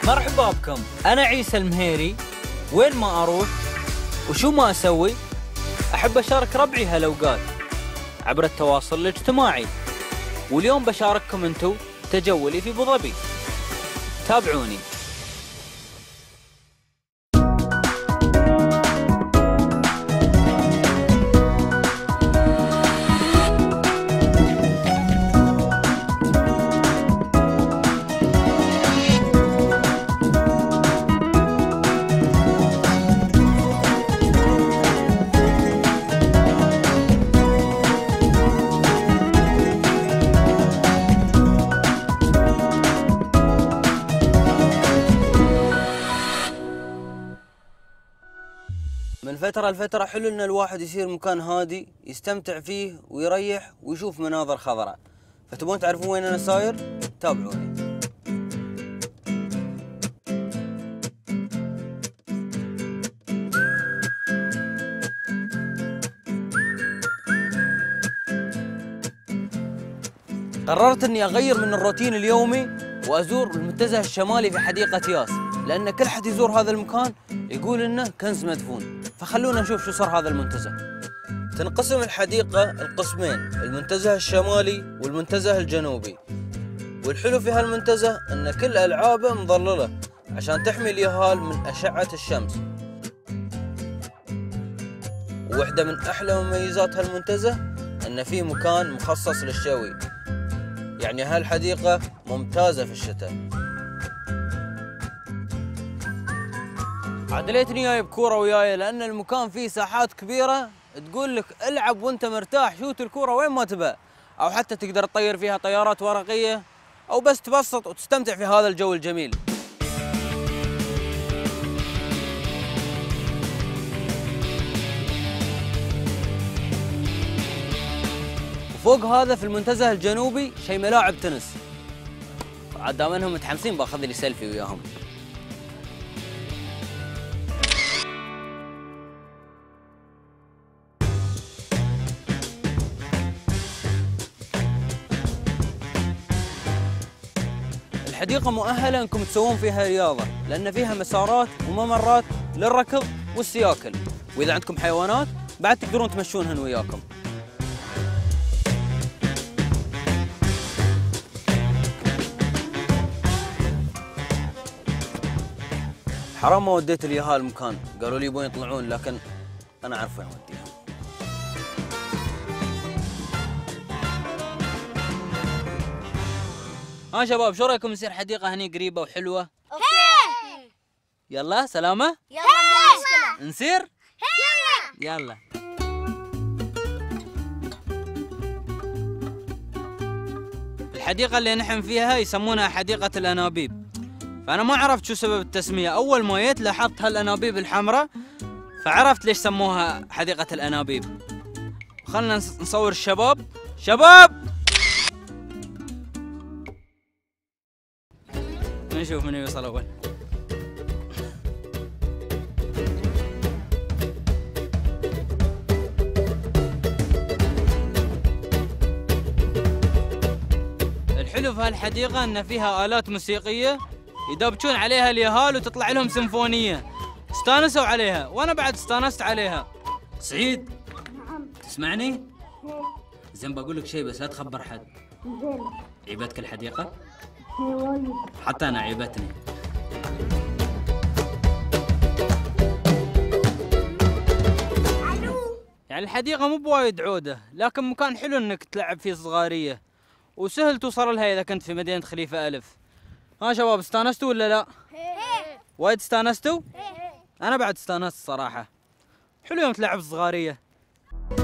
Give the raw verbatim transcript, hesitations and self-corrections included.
مرحبا بكم، أنا عيسى المهيري. وين ما أروح وشو ما أسوي أحب أشارك ربعي هالأوقات عبر التواصل الاجتماعي، واليوم بشارككم أنتو تجولي في أبو ظبي. تابعوني. من فترة لفترة حلو ان الواحد يصير مكان هادي يستمتع فيه ويريح ويشوف مناظر خضراء. فتبون تعرفون وين انا صاير؟ تابعوني. قررت اني اغير من الروتين اليومي وازور المنتزه الشمالي في حديقة ياس، لان كل حد يزور هذا المكان يقول انه كنز مدفون. فخلونا نشوف شو صار هذا المنتزه. تنقسم الحديقة القسمين، المنتزه الشمالي والمنتزه الجنوبي. والحلو في هالمنتزه ان كل العابه مظللة عشان تحمي اليهال من اشعة الشمس. وواحدة من احلى مميزات هالمنتزه ان في مكان مخصص للشوي، يعني هالحديقة ممتازة في الشتاء. عدليتني جايب كورة وياي لأن المكان فيه ساحات كبيرة تقول لك العب وأنت مرتاح، شوت الكورة وين ما تبى، أو حتى تقدر تطير فيها طيارات ورقية، أو بس تبسط وتستمتع في هذا الجو الجميل. وفوق هذا في المنتزه الجنوبي شي ملاعب تنس. عاد دام انهم متحمسين باخذ لي سيلفي وياهم. الحديقة مؤهلة انكم تسوون فيها رياضة، لأن فيها مسارات وممرات للركض والسياكل، وإذا عندكم حيوانات بعد تقدرون تمشونهن وياكم. حرام ما وديت اليهال المكان، قالوا لي يبون يطلعون لكن أنا أعرف وين أوديهم. ها شباب، شو رايكم نصير حديقة هني قريبة وحلوة؟ اوكي. يلا سلامة؟ يلا مو مشكلة. نسير؟ يلا. يلا. الحديقة اللي نحن فيها يسمونها حديقة الأنابيب، فأنا ما عرفت شو سبب التسمية. أول ما جيت لاحظت هالأنابيب الحمراء فعرفت ليش سموها حديقة الأنابيب. خلنا نصور الشباب. شباب! نشوف من يوصل أول. الحلو في هالحديقة إن فيها آلات موسيقية يدبجون عليها اليهال وتطلع لهم سيمفونية. استانسوا عليها وأنا بعد استانست عليها. سعيد، نعم. تسمعني؟ زين بقول لك شيء بس لا تخبر حد. زين. عيبتك الحديقة؟ هي وايد. حتى أنا عيبتني. يعني الحديقة مو بوايد عودة، لكن مكان حلو إنك تلعب فيه صغارية، وسهل توصل لها إذا كنت في مدينة خليفة ألف. ها شباب، استانستوا ولا لا؟ وايد استانستوا؟ أنا بعد استانست صراحة. حلو يوم تلعب صغارية.